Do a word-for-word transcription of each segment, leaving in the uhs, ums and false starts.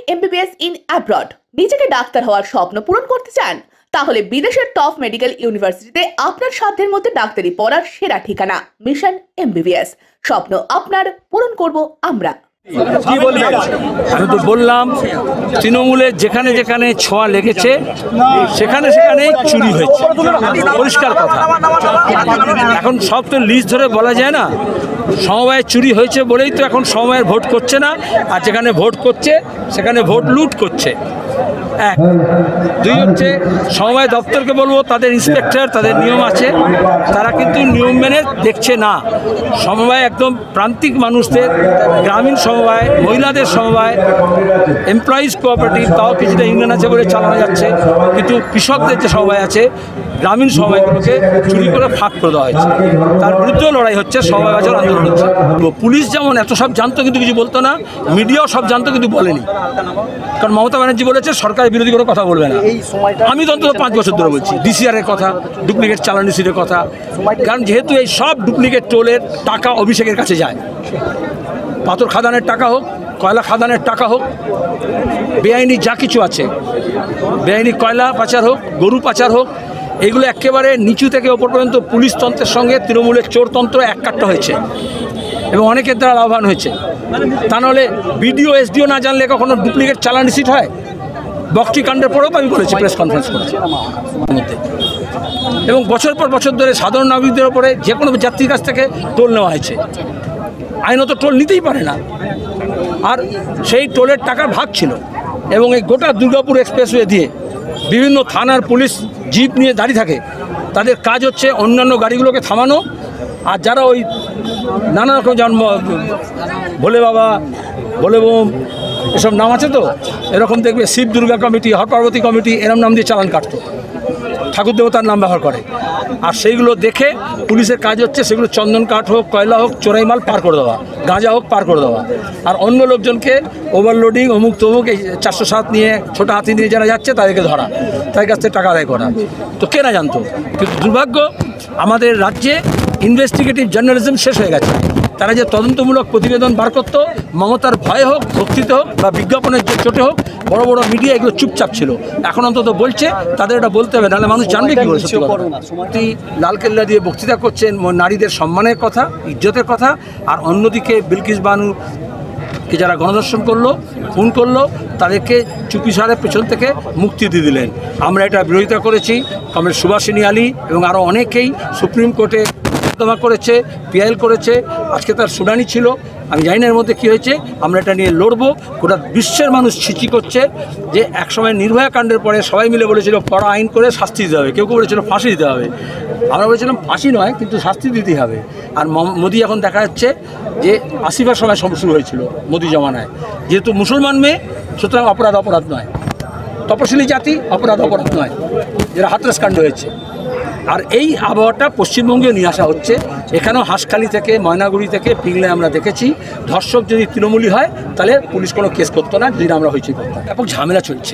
MBBS in abroad. নিজেকে doctor হওয়ার স্বপ্ন পূরণ করতে চান? তাহলে বিদেশের টপ মেডিকেল ইউনিভার্সিটিতে আপনার সাধ্যের মধ্যে ডাক্তারি পড়ার সেরা ঠিকানা মিশন এমবিবিএস। স্বপ্ন আপনার, পূরণ করব আমরা। কি বলবে? আমি তো বললাম তৃণমূলের যেখানে যেখানে ছোঁয়া লেগেছে সেখানে সেখানে চুরি হয়েছে, পরিষ্কার কথা। এখন সব তো লিস্ট ধরে বলা যায় না। সমবায় চুরি হয়েছে বলেই তো এখন সমবায়ের ভোট করছে না, আর যেখানে ভোট করছে সেখানে ভোট লুট করছে। এক দুই হচ্ছে সমবায় দপ্তরকে বলবো, তাদের ইন্সপেক্টর, তাদের নিয়ম আছে, তারা কিন্তু নিয়ম মেনে দেখছে না। সমবায় একদম প্রান্তিক মানুষদের, গ্রামীণ সমবায়, মহিলাদের সমবায়, এমপ্লয়িজ কোঅপারেটিভ, তাও কিছুটা ইউনিয়ন আছে বলে চালানো যাচ্ছে, কিন্তু কৃষকদের যে সমবায় আছে, গ্রামীণ সমবায়গুলোকে চুরি করে ফাঁক করে দেওয়া হয়েছে। তার বিরুদ্ধেও লড়াই হচ্ছে, সমবায় বাজার আন্দোলন হচ্ছে। পুলিশ যেমন এত সব জানতো কিন্তু কিছু বলতো না, মিডিয়াও সব জানতো কিন্তু বলেনি। কারণ মমতা ব্যানার্জি বলেছে সরকারের বিরোধী কোনো কথা বলবে না। আমি তো অন্তত পাঁচ বছর ধরে বলছি ডিসিআরের কথা, ডুপ্লিকেট চালান রিসিটের কথা। কারণ যেহেতু এই সব ডুপ্লিকেট টোলের টাকা অভিষেকের কাছে যায়, পাথর খাদানের টাকা হোক, কয়লা খাদানের টাকা হোক, বেআইনি যা কিছু আছে, বেআইনি কয়লা পাচার হোক, গরু পাচার হোক, এগুলো একেবারে নিচু থেকে ওপর পর্যন্ত পুলিশ তন্ত্রের সঙ্গে তৃণমূলের চোরতন্ত্র এককাট্টা হয়েছে এবং অনেকের দ্বারা লাভবান হয়েছে। তা নাহলে বিডিও এসডিও না জানলে কখনো ডুপ্লিকেট চালান রিসিট হয়? বক্সি কাণ্ডের পরেও তো আমি বলেছি, প্রেস কনফারেন্স করেছি মধ্যে। এবং বছর পর বছর ধরে সাধারণ নাগরিকদের ওপরে যে কোনো যাত্রীর কাছ থেকে টোল নেওয়া হয়েছে। আইনত টোল নিতেই পারে না, আর সেই টোলের টাকার ভাগ ছিল। এবং এই গোটা দুর্গাপুর এক্সপ্রেসওয়ে দিয়ে বিভিন্ন থানার পুলিশ জিপ নিয়ে দাঁড়িয়ে থাকে, তাদের কাজ হচ্ছে অন্যান্য গাড়িগুলোকে থামানো। আর যারা ওই নানা রকম জন্ম ভোলে বাবা, ভোলে বোম, এসব নাম আছে তো, এরকম দেখবে শিব দুর্গা কমিটি, হর পার্বতী কমিটি, এরম নাম দিয়ে চালান কাটতো, ঠাকুর দেবতার নাম ব্যবহার করে। আর সেইগুলো দেখে পুলিশের কাজ হচ্ছে সেগুলো চন্দন কাঠ হোক, কয়লা হোক, চোরাই মাল পার করে দেওয়া, গাঁজা হোক পার করে দেওয়া। আর অন্য লোকজনকে ওভারলোডিং, অমুক তমুক, এই চারশো সাত নিয়ে, ছোটো হাতি নিয়ে যারা যাচ্ছে তাদেরকে ধরা, তাদের কাছ থেকে টাকা আদায় করা। তো কে না জানতো? কিন্তু দুর্ভাগ্য, আমাদের রাজ্যে ইনভেস্টিগেটিভ জার্নালিজম শেষ হয়ে গেছে। তারা যে তদন্তমূলক প্রতিবেদন বার করতো, মমতার ভয় হোক, ভক্তিতে হোক, বা বিজ্ঞাপনের যে চোটে হোক, বড় বড় মিডিয়া এগুলো চুপচাপ ছিল। এখন অন্তত বলছে, তাদের এটা বলতে হবে, নাহলে মানুষ জানবে কি করে। সত্যি লালকেল্লা দিয়ে বক্তৃতা করছেন নারীদের সম্মানের কথা, ইজ্জতের কথা, আর অন্যদিকে বিলকিস বানুকে যারা গণধর্ষণ করলো, খুন করলো, তাদেরকে চুপিসারে পেছন থেকে মুক্তি দিয়ে দিলেন। আমরা এটা বিরোধিতা করেছি। কমরেড সুভাষিনী আলী এবং আরও অনেকেই সুপ্রিম কোর্টে মোকদ্দমা করেছে, পিআইএল করেছে, আজকে তার শুনানি ছিল। আমি জানি না এর মধ্যে কী হয়েছে, আমরা এটা নিয়ে লড়বো। গোটা বিশ্বের মানুষ ছিচি করছে যে একসময় নির্ভয়া কাণ্ডের পরে সবাই মিলে বলেছিল কড়া আইন করে শাস্তি দিতে হবে, কেউ কেউ বলেছিল ফাঁসি দিতে হবে। আমরা বলেছিলাম ফাঁসি নয়, কিন্তু শাস্তি দিতেই হবে। আর মোদি এখন দেখা যাচ্ছে যে আসিফার সময় শুরু হয়েছিল মোদি জমানায়, যেহেতু মুসলমান মেয়ে, সুতরাং অপরাধ অপরাধ নয়, তপশিলি জাতি অপরাধ অপরাধ নয়, যেটা হাতরাস কাণ্ড হয়েছে। আর এই আবহাওয়াটা পশ্চিমবঙ্গে নিয়ে আসা হচ্ছে। এখানেও হাঁসখালি থেকে, ময়নাগুড়ি থেকে, পিংলে আমরা দেখেছি, ধর্ষক যদি তৃণমূলী হয় তাহলে পুলিশ কোনো কেস করতো না, যদি আমরা হয়েছি করতাম। ব্যাপক ঝামেলা চলছে।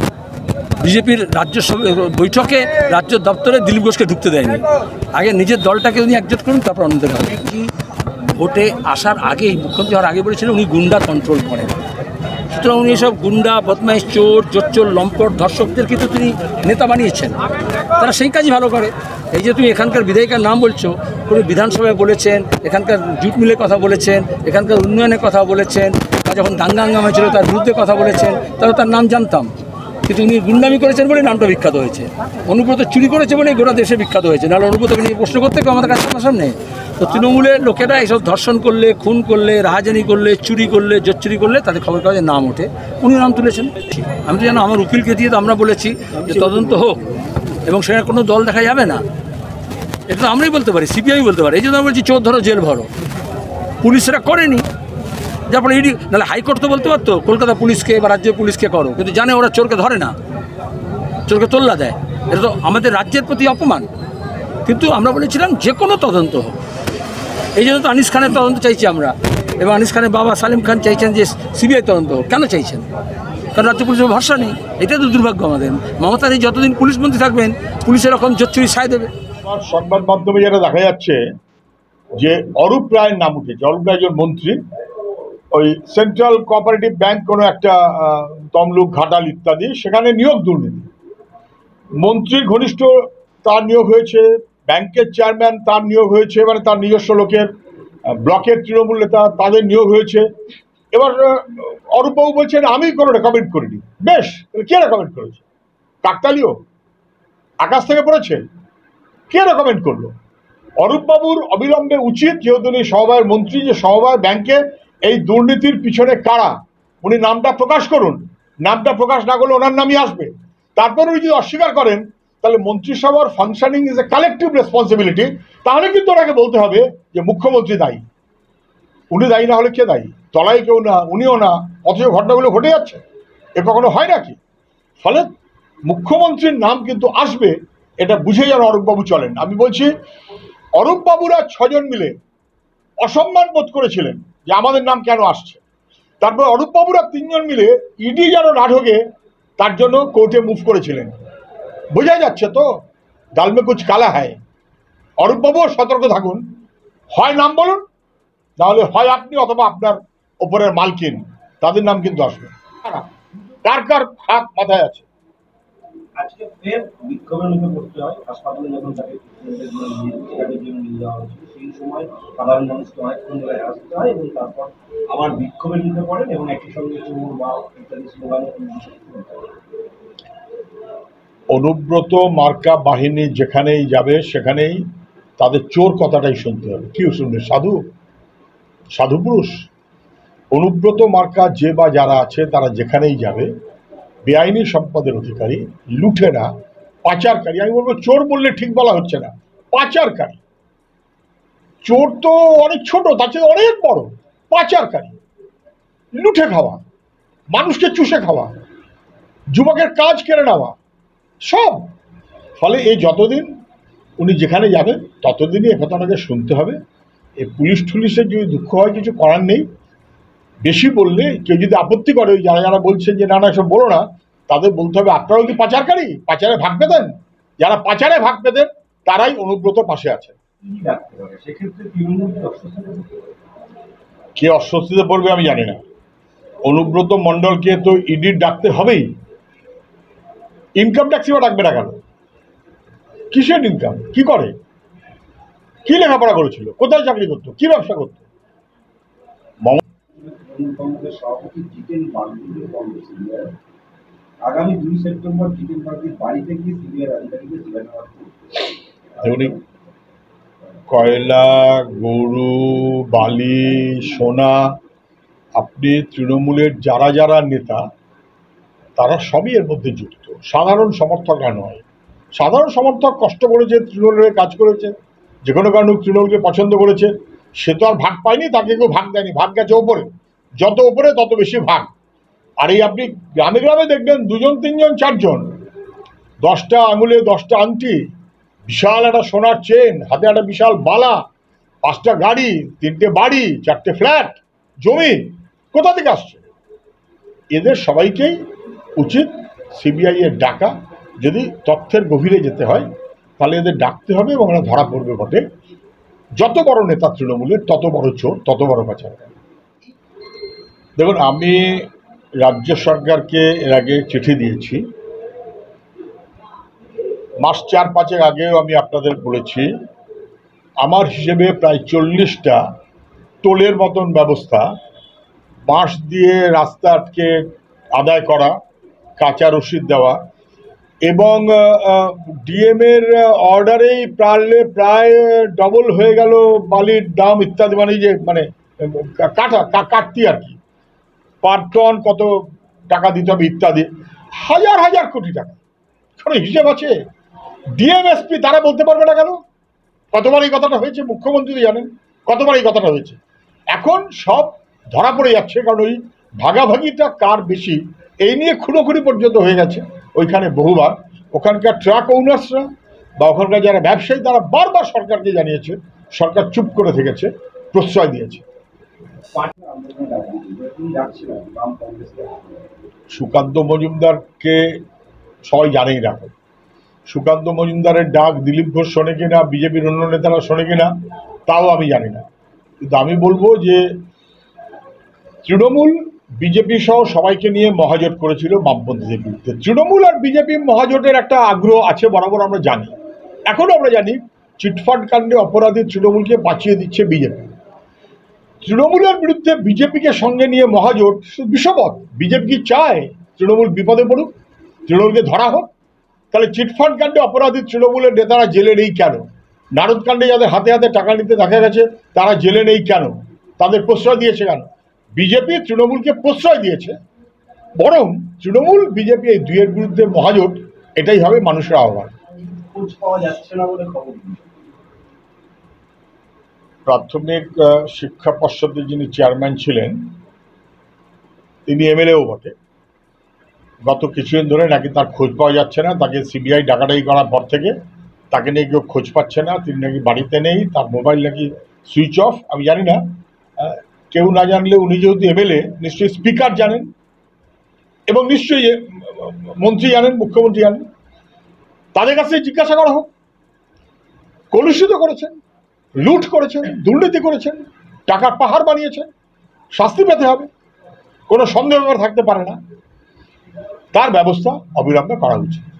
বিজেপির রাজ্য বৈঠকে রাজ্য দপ্তরে দিলীপ ঘোষকে ঢুকতে দেয়নি। আগে নিজের দলটাকে উনি একজোট করুন, তারপর অন্যদের হবে। ভোটে আসার আগেই, মুখ্যমন্ত্রী হওয়ার আগে বলেছিলেন উনি গুন্ডা কন্ট্রোল করেন। সুতরাং উনি এসব গুন্ডা, বদমাইশ, চোর, জোচ্চোর, লম্পট, ধর্ষকদের কিন্তু তিনি নেতা বানিয়েছেন। তারা সেই কাজই ভালো করে। এই যে তুমি এখানকার বিধায়িকার নাম বলছো, কোনো বিধানসভায় বলেছেন, এখানকার জুট মিলের কথা বলেছেন, এখানকার উন্নয়নের কথা বলেছেন, বা যখন দাঙ্গা হাঙ্গামা হয়েছিল তার বিরুদ্ধে কথা বলেছেন, তাহলে তার নাম জানতাম। কিন্তু উনি গুন্ডামি করেছেন বলে নামটা বিখ্যাত হয়েছে। অনুব্রত চুরি করেছে বলে গোটা দেশে বিখ্যাত হয়েছে, নাহলে অনুব্রতকে নিয়ে প্রশ্ন করতে কেউ আমাদের কাছে সামনে। তো তৃণমূলের লোকেরা এইসব ধর্ষণ করলে, খুন করলে, রাহাজানি করলে, চুরি করলে, জোচ্চুরি করলে তাদের খবর কাগজে নাম ওঠে, উনি নাম তুলেছেন। আমি তো জানো আমার উকিলকে দিয়ে তো আমরা বলেছি যে তদন্ত হোক, এবং সেখানে কোনো দল দেখা যাবে না। এটা তো আমরাই বলতে পারি, সিপিআই বলতে পারি। এই জন্য আমরা বলছি চোর ধরো, জেল ভরো। পুলিশরা করেনি, যার ফলে ইডি, নাহলে হাইকোর্ট তো বলতে পারতো কলকাতা পুলিশকে বা রাজ্য পুলিশকে করো, কিন্তু জানে ওরা চোরকে ধরে না, চোরকে তোল্লা দেয়। এটা তো আমাদের রাজ্যের প্রতি অপমান। কিন্তু আমরা বলেছিলাম যে কোনো তদন্ত হোক। এই জন্য তো আনিস খানের তদন্ত চাইছি আমরা, এবং আনিস খানের বাবা সালিম খান চাইছেন যে সিবিআই তদন্ত হোক। কেন চাইছেন? কারণ রাজ্য পুলিশের ভরসা নেই। এটাই তো দুর্ভাগ্য আমাদের। মমতার এই যতদিন পুলিশ মন্ত্রী থাকবেন, পুলিশের এরকম জোচ্চুরি সায় দেবে। সংবাদ মাধ্যমে যেটা দেখা যাচ্ছে যে অরূপ রায়ের নাম উঠেছে। অরূপ রায় একজন মন্ত্রী, ওই সেন্ট্রাল কোঅপারেটিভ ব্যাংক কোনো একটা তমলুক ঘাটাল ইত্যাদি, সেখানে নিয়োগ দুর্নীতি। মন্ত্রীর ঘনিষ্ঠ তার নিয়োগ হয়েছে, ব্যাংকের চেয়ারম্যান তার নিয়োগ হয়েছে, মানে তার নিজস্ব লোকের, ব্লকের তৃণমূল নেতা তাদের নিয়োগ হয়েছে। এবার অরূপবাবু বলছেন আমি কোনো রেকমেন্ড করিনি। বেশ, কে রেকমেন্ড করেছে? কাকতালীয় আকাশ থেকে পড়েছে? কে রেকমেন্ড করলো? অরূপবাবুর অবিলম্বে উচিত, যেহেতু উনি সমবায়ের মন্ত্রী, যে সমবায় ব্যাংকে এই দুর্নীতির পিছনে কারা উনি নামটা প্রকাশ করুন। নামটা প্রকাশ না করলে ওনার নামই আসবে। তারপর উনি যদি অস্বীকার করেন তাহলে মন্ত্রিসভার functioning is a collective responsibility. তাহলে কিন্তু ওনাকে বলতে হবে যে মুখ্যমন্ত্রী দায়ী। উনি দায়ী না হলে কে দায়ী? তলায় কেউ না, উনিও না, অথচ ঘটনাগুলো ঘটে যাচ্ছে। এ কখনো হয় নাকি? ফলে মুখ্যমন্ত্রীর নাম কিন্তু আসবে, এটা বুঝে যেন অরূপবাবু চলেন। আমি বলছি অরূপবাবুরা ছজন মিলে অসম্মান বোধ করেছিলেন যে আমাদের নাম কেন আসছে। তারপর অরূপবাবুরা তিনজন মিলে ইডি যেন না ঢোকে তার জন্য কোর্টে মুভ করেছিলেন। বোঝা যাচ্ছে তো ডাল মে কুছ কালা হয়। অরূপবাবুও সতর্ক থাকুন, হয় নাম বলুন, নাহলে হয় আপনি অথবা আপনার ওপরের মালকিন, তাদের নাম কিন্তু আসবে। কার কার হাত মাথায় আছে? আজকে ফের বিক্ষোভের মুখে পড়তে হয়। হাসপাতালে যখন তাকে ট্রিটমেন্টের জন্য নিয়ে যাওয়া হয়েছিল, সেই সময় সাধারণ মানুষকে অনেকক্ষণ ধরে আসতে হয় এবং তারপর আবার বিক্ষোভের মুখে পড়েন এবং একই সঙ্গে চুমুর বা ইত্যাদি স্লোগানে। অনুব্রত মার্কা বাহিনী যেখানেই যাবে সেখানেই তাদের চোর কথাটাই শুনতে হবে। কি শুনবে? সাধু সাধু পুরুষ? অনুব্রত মার্কা যে বা যারা আছে তারা যেখানেই যাবে বেআইনি সম্পদের অধিকারী, লুঠেরা, পাচারকারী। আমি বলবো চোর বললে ঠিক বলা হচ্ছে না, পাচারকারী। চোর তো অনেক ছোট, তার চেয়ে অনেক বড়। পাচারকারী, লুঠে খাওয়া, মানুষকে চুষে খাওয়া, যুবকের কাজ কেড়ে নেওয়া, সব। ফলে এই যতদিন উনি যেখানে যাবেন ততদিনই একথা ওনাকে শুনতে হবে। এই পুলিশ টুলিশের যদি দুঃখ হয় কিছু করার নেই। বেশি বললে কেউ যদি আপত্তি করে, যারা যারা বলছেন যে না না এসব বলো না, তাদের বলতে হবে আপনারাও কি পাচারকারী? পাচারে ভাগ পেতেন? যারা পাচারে ভাগ পেতেন তারাই অনুব্রত পাশে আছে। কে অস্বস্তিতে পড়বে আমি জানি না। অনুব্রত মণ্ডলকে তো ইডির ডাকতে হবেই। ইনকাম ট্যাক্সিও ডাকবে না কেন? কিসের ইনকাম? কি করে? কি লেখাপড়া করেছিল? কোথায় চাকরি করতো? কি ব্যবসা করতো? সভাপতি জিতেন বাগদিকে কংগ্রেস আগামী দুই সেপ্টেম্বর জিতেন বাগদির বাড়িতে গিয়ে সিবিআই আধিকারিকদের জিজ্ঞাসাবাদ করবে। কয়লা, গরু, বালি, সোনা, আপনি তৃণমূলের যারা যারা নেতা তারা সবই এর মধ্যে যুক্ত। সাধারণ সমর্থকরা নয়। সাধারণ সমর্থক কষ্ট করেছে, তৃণমূলের কাজ করেছে, যে কোনো কারণে তৃণমূলকে পছন্দ করেছে, সে তো আর ভাগ পায়নি, তাকে কেউ ভাগ দেয়নি। ভাগ গেছে ওপরে, যত ওপরে তত বেশি ভাগ। আর এই আপনি গ্রামে গ্রামে দেখবেন দুজন তিনজন চারজন, দশটা আঙুলে দশটা আংটি, বিশাল একটা সোনার চেন, হাতে একটা বিশাল বালা, পাঁচটা গাড়ি, তিনটে বাড়ি, চারটে ফ্ল্যাট, জমি, কোথা থেকে আসছে? এদের সবাইকেই উচিত সিবিআই এর ডাকা। যদি তথ্যের গভীরে যেতে হয় তাহলে এদের ডাকতে হবে এবং ওরা ধরা পড়বে বটে। যত বড় নেতা তৃণমূলের তত বড় চোর, তত বড় পাচারকারী। দেখুন, আমি রাজ্য সরকারকে এর আগে চিঠি দিয়েছি। মাস চার পাঁচেক আগেও আমি আপনাদের বলেছি আমার হিসেবে প্রায় চল্লিশটা টোলের মতন ব্যবস্থা, বাঁশ দিয়ে রাস্তা আটকে আদায় করা, কাঁচা রসিদ দেওয়া এবং ডিএম এর অর্ডারেই প্রায় প্রায় ডবল হয়ে গেল বালির দাম ইত্যাদি, মানে যে মানে কাটা কাটতি আর কি, পার টন কত টাকা দিতে হবে ইত্যাদি, হাজার হাজার কোটি টাকা। কোনো হিসেব আছে? ডিএমএসপি তারা বলতে পারবে না কেন? কতবার এই কথাটা হয়েছে মুখ্যমন্ত্রী জানেন, কতবার এই কথাটা হয়েছে। এখন সব ধরা পড়ে যাচ্ছে, কারণ ওই ভাগাভাগিটা কার বেশি এই নিয়ে খুনোখুনি পর্যন্ত হয়ে গেছে ওইখানে বহুবার। ওখানকার ট্রাক ওনার্সরা বা ওখানকার যারা ব্যবসায়ী তারা বারবার সরকারকে জানিয়েছে, সরকার চুপ করে থেকেছে, প্রশ্রয় দিয়েছে। সুকান্ত মজুমদারকে সবাই জানেই রাখো। সুকান্ত মজুমদারের ডাক দিলীপ ঘোষ শোনে কিনা, বিজেপির অন্য নেতারা শোনে কিনা তাও আমি জানি না, কিন্তু আমি বলবো যে তৃণমূল বিজেপি সহ সবাইকে নিয়ে মহাজোট করেছিল বামপন্থীদের বিরুদ্ধে। তৃণমূল আর বিজেপি মহাজোটের একটা আগ্রহ আছে বরাবর, আমরা জানি, এখনো আমরা জানি। চিটফান্ড কাণ্ডে অপরাধী তৃণমূলকে বাঁচিয়ে দিচ্ছে বিজেপি। তৃণমূলের বিরুদ্ধে বিজেপিকে সঙ্গে নিয়ে মহাজোট বিষবৎ। বিজেপি কি চায় তৃণমূল বিপদে পড়ুক, তৃণমূলকে ধরা হোক? তাহলে চিটফান্ড কাণ্ডে অপরাধী তৃণমূলের নেতারা জেলে নেই কেন? নারদ কাণ্ডে যাদের হাতে হাতে টাকা নিতে দেখা গেছে তারা জেলে নেই কেন? তাদের প্রশ্রয় দিয়েছে কেন? বিজেপি তৃণমূলকে প্রশ্রয় দিয়েছে। বরং তৃণমূল বিজেপি এই দুইয়ের বিরুদ্ধে মহাজোট, এটাই হবে মানুষের আহ্বান। খোঁজ পাওয়া যাচ্ছে না বলে খবর। প্রাথমিক শিক্ষা পর্ষদের যিনি চেয়ারম্যান ছিলেন তিনি এমএলএও বটে। গত কিছুদিন ধরে নাকি তার খোঁজ পাওয়া যাচ্ছে না। তাকে সিবিআই ডাকাডাকি করার পর থেকে তাকে নিয়ে কেউ খোঁজ পাচ্ছে না। তিনি নাকি বাড়িতে নেই, তার মোবাইল নাকি সুইচ অফ। আমি জানি না, কেউ না জানলে উনি যেহেতু এমএলএ নিশ্চয়ই স্পিকার জানেন এবং নিশ্চয়ই মন্ত্রী জানেন, মুখ্যমন্ত্রী জানেন। তাদের কাছে জিজ্ঞাসা করা হোক। কলুষিত করেছেন, লুট করেছেন, দুর্নীতি করেছেন, টাকার পাহাড় বানিয়েছেন, শাস্তি পেতে হবে, কোনো সন্দেহ থাকতে পারে না। তার ব্যবস্থা অবিলম্বে করা উচিত।